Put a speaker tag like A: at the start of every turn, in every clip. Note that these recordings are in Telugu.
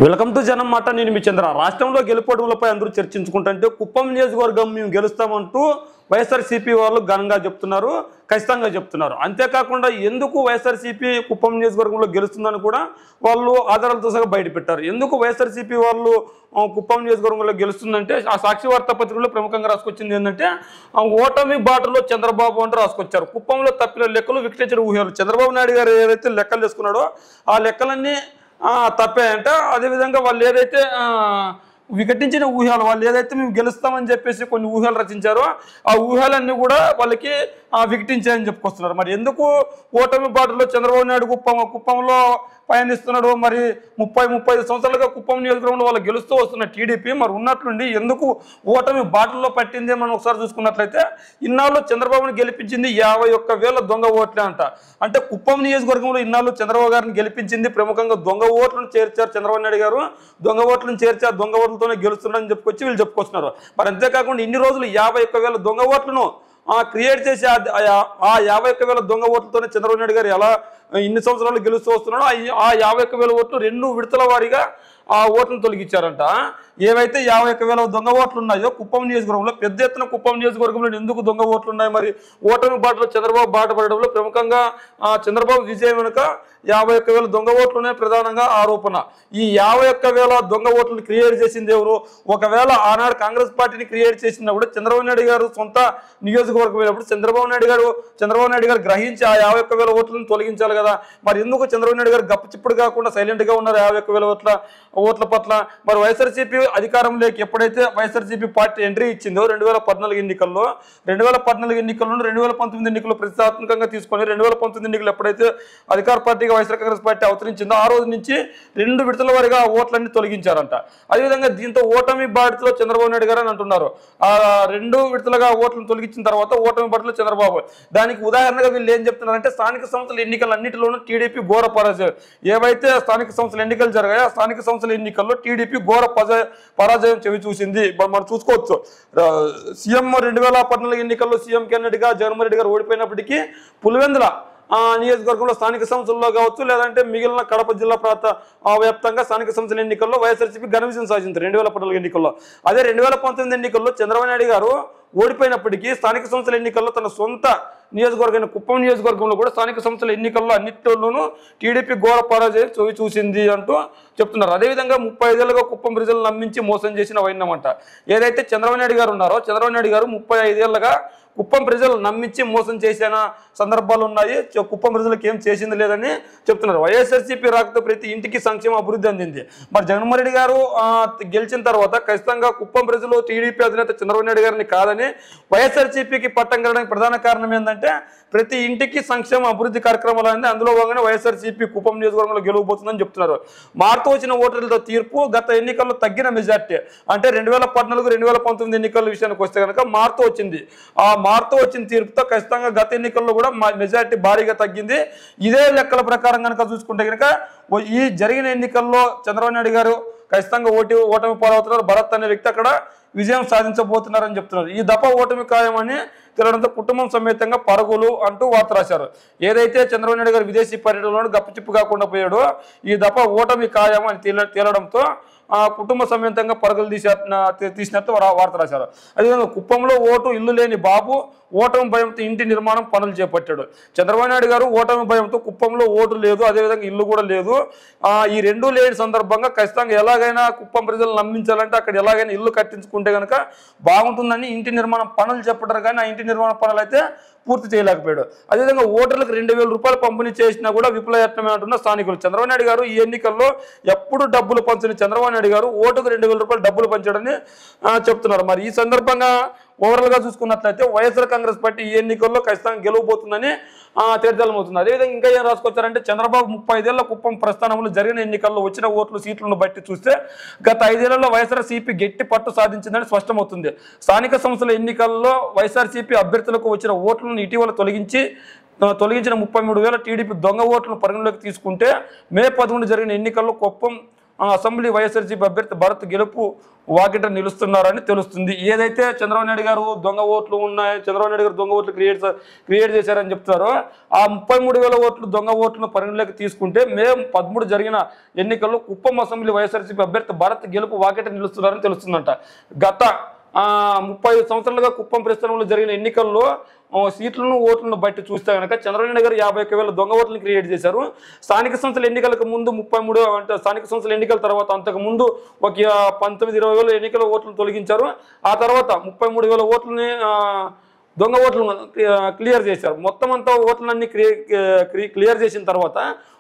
A: వెల్కమ్ టు జనం మాట. నేను మీ చంద్ర. రాష్ట్రంలో గెలుపోవడంపై అందరూ చర్చించుకుంటుంటే కుప్పం నియోజకవర్గం మేము గెలుస్తామంటూ వైఎస్ఆర్సీపీ వాళ్ళు ఘనంగా చెప్తున్నారు, ఖచ్చితంగా చెప్తున్నారు. అంతేకాకుండా ఎందుకు వైఎస్ఆర్సీపీ కుప్పం నియోజకవర్గంలో గెలుస్తుందని కూడా వాళ్ళు ఆధారాలతో సహా బయటపెట్టారు. ఎందుకు వైఎస్ఆర్సీపీ వాళ్ళు కుప్పం నియోజకవర్గంలో గెలుస్తుందంటే ఆ సాక్షి వార్తాపత్రికలో ప్రముఖంగా రాసుకొచ్చింది ఏంటంటే ఓటమి బాటలో చంద్రబాబు అంటూ రాసుకొచ్చారు. కుప్పంలో తప్పిన లెక్కలు, వికటించిన ఊహలు. చంద్రబాబు నాయుడు గారు ఏదైతే లెక్కలు వేసుకున్నాడో ఆ లెక్కలన్నీ తప్పేయంట. అదేవిధంగా వాళ్ళు ఏదైతే వికటించిన ఊహలు, వాళ్ళు ఏదైతే మేము గెలుస్తామని చెప్పేసి కొన్ని ఊహలు రచించారో ఆ ఊహలన్నీ కూడా వాళ్ళకి వికటించాయని చెప్పుకొస్తున్నారు. మరి ఎందుకు ఓటమి బాటలో చంద్రబాబు నాయుడు కుప్పంలో పయనిస్తున్నాడు? మరి 35 సంవత్సరాలుగా కుప్పం నియోజకవర్గంలో వాళ్ళు గెలుస్తూ వస్తున్న టీడీపీ మరి ఉన్నట్లుండి ఎందుకు ఓటమి బాటల్లో పట్టింది మనం ఒకసారి చూసుకున్నట్లయితే ఇన్నాళ్ళు చంద్రబాబుని గెలిపించింది 51,000 దొంగ ఓట్లే అంట. అంటే కుప్పం నియోజకవర్గంలో ఇన్నాళ్ళు చంద్రబాబు గారిని గెలిపించింది ప్రముఖంగా దొంగ ఓట్లను చేర్చారు చంద్రబాబు నాయుడు గారు. దొంగ ఓట్లను చేర్చి ఆ దొంగ ఓట్లతోనే గెలుస్తున్నారని చెప్పుకొచ్చి వీళ్ళు చెప్పుకొస్తున్నారు. మరి అంతేకాకుండా ఇన్ని రోజులు 51,000 దొంగ ఓట్లను క్రియేట్ చేసి ఆ 51,000 దొంగ ఓట్లతోనే చంద్రబాబు నాయుడు గారు ఎలా ఇన్ని సంవత్సరాలు గెలుస్తూ వస్తున్నాడో ఆ 51,000 ఓట్లు 2 విడతల వారీగా ఆ ఓట్లను తొలగించారంట. ఏవైతే 51,000 దొంగ ఓట్లు ఉన్నాయో కుప్పం నియోజకవర్గంలో పెద్ద ఎత్తున కుప్పం నియోజకవర్గంలో ఎందుకు దొంగ ఓట్లు ఉన్నాయి? మరి ఓటమి బాటలో చంద్రబాబు బాట పడడంలో ప్రముఖంగా చంద్రబాబు విజయం వెనుక 51,000 దొంగ ఓట్లు ఉన్నాయి ప్రధానంగా ఆరోపణ. ఈ 51,000 దొంగ ఓట్లను క్రియేట్ చేసింది ఎవరు? ఒకవేళ ఆనాడు కాంగ్రెస్ పార్టీని క్రియేట్ చేసినప్పుడు చంద్రబాబు నాయుడు గారు సొంత నియోజకవర్గం అయినప్పుడు చంద్రబాబు నాయుడు గారు గ్రహించి ఆ 51,000 ఓట్లను తొలగించాలి కదా. మరి ఎందుకు చంద్రబాబు నాయుడు గారు గప్పచిప్పుడు కాకుండా సైలెంట్ గా ఉన్నారు 51,000 ఓట్ల పట్ల? మరి వైఎస్ఆర్సీపీ అధికారంలోకి ఎప్పుడైతే వైఎస్ఆర్సీపీ పార్టీ ఎంట్రీ ఇచ్చిందో 2014 ఎన్నికల్లో 2019 ఎన్నికల్లో ప్రతిష్టాత్మకంగా తీసుకొని 2019 ఎన్నికలు ఎప్పుడైతే అధికార పార్టీగా వైఎస్ఆర్ కాంగ్రెస్ పార్టీ అవతరించిందో ఆ రోజు నుంచి 2 విడతల వారిగా ఓట్లన్నీ తొలగించారంట. అదేవిధంగా దీంతో ఓటమి బాటలో చంద్రబాబు నాయుడు గారు అని అంటున్నారు. ఆ 2 విడతలుగా ఓట్లను తొలగించిన తర్వాత ఓటమి బాటలో చంద్రబాబు. దానికి ఉదాహరణగా వీళ్ళు ఏం చెప్తున్నారంటే స్థానిక సంస్థల ఎన్నికలన్నింటిలోనూ టీడీపీ ఘోర పరాజయం. ఏవైతే స్థానిక సంస్థల ఎన్నికలు జరిగాయో ఆ స్థానిక సంస్థల ఎన్నికల్లో టీడీపీ ఘోర పరాజయం చెవి చూసింది. మనం చూసుకోవచ్చు. సీఎం 2014 ఎన్నికల్లో సీఎం క్యాండిడేట్గా జగన్మోహన్ రెడ్డి గారు ఓడిపోయినప్పటికీ పులివెందుల నియోజకవర్గంలో స్థానిక సంస్థల్లో కావచ్చు, లేదంటే మిగిలిన కడప జిల్లా వ్యాప్తంగా స్థానిక సంస్థల ఎన్నికల్లో వైఎస్ఆర్సీపీ ఘన విజయం సాధించారు 2014 ఎన్నికల్లో. అదే 2019 ఎన్నికల్లో చంద్రబాబు నాయుడు గారు ఓడిపోయినప్పటికీ స్థానిక సంస్థల ఎన్నికల్లో తన సొంత నియోజకవర్గం కుప్పం నియోజకవర్గంలో కూడా స్థానిక సంస్థల ఎన్నికల్లో అన్నింటిలోనూ టీడీపీ ఘోర పరాజయం చవి చూసింది అంటూ చెప్తున్నారు. అదేవిధంగా 35 ఏళ్ళుగా కుప్పం ప్రజలు నమ్మించి మోసం చేసిన వైన్నమంట. ఏదైతే చంద్రబాబు నాయుడు గారు ఉన్నారో చంద్రబాబు నాయుడు గారు 35 ఏళ్ళుగా కుప్పం ప్రజలు నమ్మించి మోసం చేసిన సందర్భాలు ఉన్నాయి. కుప్పం ప్రజలకు ఏం చేసింది లేదని చెప్తున్నారు. వైఎస్ఆర్సీపీ రాకతో ప్రతి ఇంటికి సంక్షేమ అభివృద్ధి అందింది. మరి జగన్మోహన్ రెడ్డి గారు గెలిచిన తర్వాత ఖచ్చితంగా కుప్పం ప్రజలు టీడీపీ అధినేత చంద్రబాబు నాయుడు గారిని కాదని వైఎస్ఆర్సీపీకి పట్టం కలడానికి ప్రధాన కారణం ఏంటంటే ప్రతి ఇంటికి సంక్షేమ అభివృద్ధి కార్యక్రమాలు అనేది అందులో భాగంగానే వైఎస్ఆర్సీపీ కుప్పం నియోజకవర్గంలో గెలవబోతుందని చెప్తున్నారు. మారుతూ వచ్చిన ఓటర్లతో తీర్పు గత ఎన్నికల్లో తగ్గిన మెజార్టీ అంటే 2014, 2019 ఎన్నికల విషయానికి వస్తే కనుక మారుతూ వచ్చింది. ఆ మారుతూ వచ్చిన తీర్పుతో ఖచ్చితంగా గత ఎన్నికల్లో కూడా మెజార్టీ భారీగా తగ్గింది. ఇదే లెక్కల ప్రకారం కనుక చూసుకుంటే కనుక ఈ జరిగిన ఎన్నికల్లో చంద్రబాబు నాయుడు గారు ఖచ్చితంగా ఓటమి పాలవుతున్నారు. భరత్ అనే వ్యక్తి అక్కడ విజయం సాధించబోతున్నారని చెప్తున్నారు. ఈ దఫా ఓటమి ఖాయమని తెలడంతో కుటుంబం సమేతంగా పరుగులు అంటూ వార్త రాశారు. ఏదైతే చంద్రబాబు నాయుడు గారు విదేశీ పర్యటనలో గప్పచిప్పు కాకుండా పోయాడో ఈ దఫా ఓటమి ఖాయం అని తేలడంతో కుటుంబ సమేతంగా పరుగులు తీసినట్టు వార్త రాశారు. అదేవిధంగా కుప్పంలో ఇల్లు లేని బాబు ఓటమి భయంతో ఇంటి నిర్మాణం పనులు చేపట్టాడు. చంద్రబాబు నాయుడు గారు ఓటమి భయంతో కుప్పంలో ఓటు లేదు, అదేవిధంగా ఇల్లు కూడా లేదు. ఈ 2 లేని సందర్భంగా ఖచ్చితంగా ఎలాగైనా కుప్పం ప్రజలు నమ్మించాలంటే అక్కడ ఎలాగైనా ఇల్లు కట్టించుకుంటే కనుక బాగుంటుందని ఇంటి నిర్మాణం పనులు చేపట్టారు. కానీ ఆ ఇంటి నిర్మాణ పనులు అయితే పూర్తి చేయలేకపోయాడు. అదేవిధంగా ఓటర్లకు 2,000 రూపాయలు పంపిణీ చేసినా కూడా విఫలయత్నమే అంటున్న స్థానికులు. చంద్రబాబు నాయుడు గారు ఈ ఎన్నికల్లో ఎప్పుడు డబ్బులు పంచని చంద్రబాబు నాయుడు గారు ఓటుకు 2,000 రూపాయలు డబ్బులు పంచాడని చెప్తున్నారు. మరి ఈ సందర్భంగా ఓవరాల్ గా చూసుకున్నట్లయితే వైఎస్ఆర్ కాంగ్రెస్ పార్టీ ఈ ఎన్నికల్లో ఖచ్చితంగా గెలవబోతుందని తేటతెల్లమవుతుంది. అదేవిధంగా ఇంకా ఏం రాసుకొచ్చారంటే చంద్రబాబు 35 ఏళ్ల కుప్పం ప్రస్థానంలో జరిగిన ఎన్నికల్లో వచ్చిన సీట్లను బట్టి చూస్తే గత 5 ఏళ్లలో వైఎస్ఆర్సీపీ గట్టి పట్టు సాధించిందని స్పష్టమవుతుంది. స్థానిక సంస్థల ఎన్నికల్లో వైఎస్ఆర్సీపీ అభ్యర్థులకు వచ్చిన ఓట్లను ఇటీవల తొలగించిన 33,000 టీడీపీ దొంగ ఓట్లను పరిగణలోకి తీసుకుంటే మే 11 జరిగిన ఎన్నికల్లో కుప్పం అసెంబ్లీ వైఎస్ఆర్సీపీ అభ్యర్థి భరత్ గెలుపు వాకిట నిలుస్తున్నారని తెలుస్తుంది. ఏదైతే చంద్రబాబు నాయుడు గారు దొంగ ఓట్లు ఉన్నాయి, చంద్రబాబు నాయుడు గారు దొంగ ఓట్లు క్రియేట్ చేశారని చెప్తారో ఆ 33,000 ఓట్లు దొంగ ఓట్లను పరిగణలోకి తీసుకుంటే మే 13 జరిగిన ఎన్నికల్లో కుప్పం అసెంబ్లీ వైఎస్ఆర్సీపీ అభ్యర్థి భరత్ గెలుపు వాకిట నిలుస్తున్నారని తెలుస్తుందంట. గత 35 సంవత్సరాలుగా కుప్పం ప్రస్థానంలో జరిగిన ఎన్నికల్లో సీట్లను ఓట్లను బట్టి చూస్తే కనుక చంద్రబాబు నాయుడు గారు 51,000 దొంగ ఓట్లను క్రియేట్ చేశారు. స్థానిక సంస్థల ఎన్నికలకు ముందు 33 అంటే స్థానిక సంస్థల ఎన్నికల తర్వాత అంతకు ముందు ఒక 19-20,000 ఎన్నికల ఓట్లను తొలగించారు. ఆ తర్వాత 33,000 ఓట్లని దొంగ ఓట్లను క్లియర్ చేశారు. మొత్తం అంతా ఓట్లన్నీ క్లియర్ చేసిన తర్వాత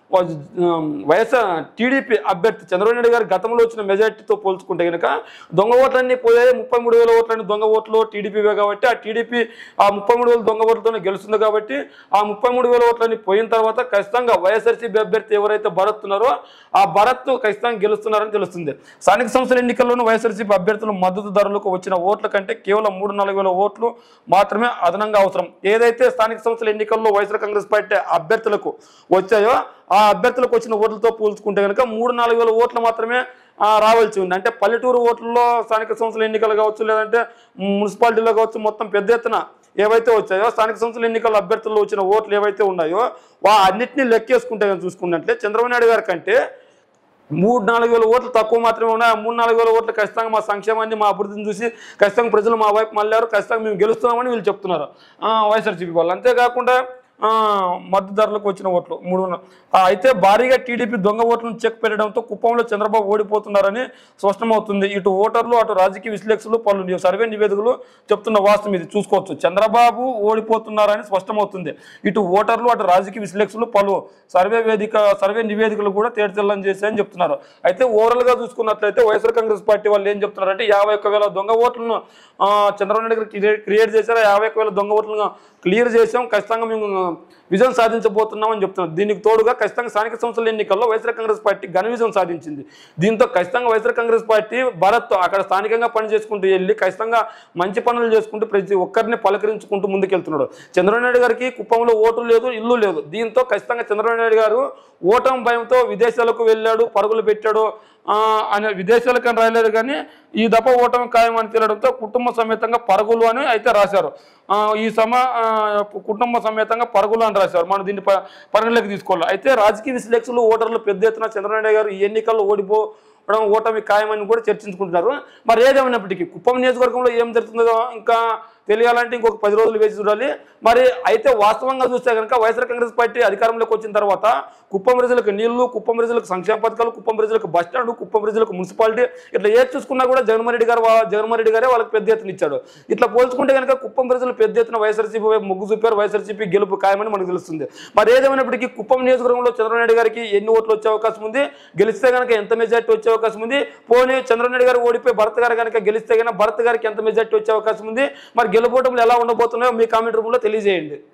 A: టీడీపీ అభ్యర్థి చంద్రబాబు నాయుడు గారు గతంలో వచ్చిన మెజార్టీతో పోల్చుకుంటే కనుక దొంగ ఓట్లన్నీ పోయాయి. 33,000 ఓట్లని దొంగ ఓట్లు టీడీపీవే కాబట్టి ఆ టీడీపీ ఆ 33,000 దొంగ ఓట్లతోనే గెలుస్తుంది కాబట్టి ఆ 33,000 ఓట్లని పోయిన తర్వాత ఖచ్చితంగా వైఎస్ఆర్సీపీ అభ్యర్థి ఎవరైతే భరత్ ఉన్నారో ఆ భరత్ ఖచ్చితంగా గెలుస్తున్నారని తెలుస్తుంది. స్థానిక సంస్థల ఎన్నికల్లోనూ వైఎస్ఆర్సీపీ అభ్యర్థులు మద్దతుదారులకు వచ్చిన ఓట్ల కంటే కేవలం 3-4,000 ఓట్లు మాత్రమే అదనంగా అవసరం. ఏదైతే స్థానిక సంస్థల ఎన్నికల్లో వైఎస్ఆర్ కాంగ్రెస్ పార్టీ అభ్యర్థులకు వచ్చాయో ఆ అభ్యర్థులకు వచ్చిన ఓట్లతో పోల్చుకుంటే కనుక 3-4,000 ఓట్లు మాత్రమే రావాల్సి ఉంది. అంటే పల్లెటూరు ఓట్లలో స్థానిక సంస్థల ఎన్నికలు కావచ్చు, లేదంటే మున్సిపాలిటీలో కావచ్చు, మొత్తం పెద్ద ఎత్తున ఏవైతే వచ్చాయో స్థానిక సంస్థల ఎన్నికల అభ్యర్థుల్లో వచ్చిన ఓట్లు ఏవైతే ఉన్నాయో అన్నింటినీ లెక్కేసుకుంటే చూసుకున్నట్లే చంద్రబాబు నాయుడు గారి కంటే 3-4,000 ఓట్లు తక్కువ మాత్రమే ఉన్నాయి. 3-4,000 ఓట్లు ఖచ్చితంగా మా సంక్షేమాన్ని మా అభివృద్ధిని చూసి ఖచ్చితంగా ప్రజలు మా వైపు మళ్ళారు, ఖచ్చితంగా మేము గెలుస్తున్నామని వీళ్ళు చెప్తున్నారు వైఎస్ఆర్సీపీ వాళ్ళు. అంతేకాకుండా మద్దతుదారులకు వచ్చిన ఓట్లు 3 అయితే భారీగా టీడీపీ దొంగ ఓట్లను చెక్ పెట్టడంతో కుప్పంలో చంద్రబాబు ఓడిపోతున్నారని స్పష్టమవుతుంది. ఇటు ఓటర్లు అటు రాజకీయ విశ్లేషకులు పలు సర్వే నివేదికలు చెప్తున్న వాస్తవం ఇది చూసుకోవచ్చు. చంద్రబాబు ఓడిపోతున్నారని స్పష్టమవుతుంది. ఇటు ఓటర్లు అటు రాజకీయ విశ్లేషకులు పలు సర్వే నివేదికలు కూడా తేటతెల్లం చేశాయని చెప్తున్నారు. అయితే ఓవరాల్గా చూసుకున్నట్లయితే వైఎస్ఆర్ కాంగ్రెస్ పార్టీ వాళ్ళు ఏం చెప్తున్నారంటే 51,000 దొంగ ఓట్లను చంద్రబాబు నాయుడు గారు క్రియేట్ చేశారు. 51,000 దొంగ ఓట్లను క్లియర్ చేసాం, ఖచ్చితంగా మేము విజయం సాధించబోతున్నామని చెప్తున్నారు. దీనికి తోడుగా ఖచ్చితంగా స్థానిక సంస్థల ఎన్నికల్లో వైఎస్ఆర్ కాంగ్రెస్ పార్టీ ఘన విజయం సాధించింది. దీంతో ఖచ్చితంగా వైఎస్ఆర్ కాంగ్రెస్ పార్టీ భరత్ అక్కడ స్థానికంగా పని చేసుకుంటూ వెళ్ళి ఖచ్చితంగా మంచి పనులు చేసుకుంటూ ప్రతి ఒక్కరిని పలకరించుకుంటూ ముందుకెళ్తున్నాడు. చంద్రబాబు నాయుడు గారికి కుప్పంలో ఓటు లేదు, ఇల్లు లేదు. దీంతో ఖచ్చితంగా చంద్రబాబు నాయుడు గారు ఓటమి భయంతో విదేశాలకు వెళ్ళాడు, పరుగులు పెట్టాడు అనే విదేశాలకు అని రాయలేదు కానీ ఈ దఫ ఓటమి ఖాయం అని తేలడంతో కుటుంబ సమేతంగా పరుగులు అని అయితే రాశారు. కుటుంబ సమేతంగా పరుగులు అని రాశారు. మనం దీన్ని పరిగణలోకి తీసుకోవాలి. అయితే రాజకీయ విశ్లేషకులు ఓటర్లు పెద్ద ఎత్తున చంద్రబాబు నాయుడు గారు ఈ ఎన్నికల్లో ఓటమి ఖాయమని కూడా చర్చించుకుంటున్నారు. మరి ఏదేమైనప్పటికీ కుప్పం నియోజకవర్గంలో ఏం జరుగుతుందో ఇంకా తెలియాలంటే ఇంకొక 10 రోజులు వేచి చూడాలి. మరి అయితే వాస్తవంగా చూస్తే కనుక వైఎస్ఆర్ కాంగ్రెస్ పార్టీ అధికారంలోకి వచ్చిన తర్వాత కుప్పం ప్రజలకు నీళ్లు, కుప్పం ప్రజలకు సంక్షేమ పథకాలు, కుప్పం ప్రజలకు బస్ స్టాండ్, కుప్పం ప్రజలకు మున్సిపాలిటీ ఇట్లా ఏది చూసుకున్నా కూడా జగన్మోహన్ రెడ్డి గారే వాళ్ళకి పెద్ద ఎత్తున ఇచ్చాడు. ఇట్లా పోల్చుకుంటే కనుక కుప్పం ప్రజలు పెద్ద ఎత్తున వైఎస్ఆర్సీపీ వైపు మొగ్గు చూపారు. వైఎస్ఆర్సీపీ గెలుపు ఖాయమని మనకు తెలుస్తుంది. మరి ఏదేమైనప్పటికీ కుప్పం నియోజకవర్గంలో చంద్రబాబు నాయుడు గారికి ఎన్ని ఓట్లు వచ్చే అవకాశం ఉంది, గెలిస్తే కనుక ఎంత మెజార్టీ వచ్చే అవకాశం ఉంది, పోనీ చంద్రబాబు నాయుడు గారు ఓడిపోయి భరత్ గారు కనుక గెలిస్తే కనుక భరత్ గారికి ఎంత మెజార్టీ వచ్చే అవకాశం ఉంది, మరి గెలుపోవటంలో ఎలా ఉండబోతున్నాయో మీ కామెంట్ రూపంలో తెలియజేయండి.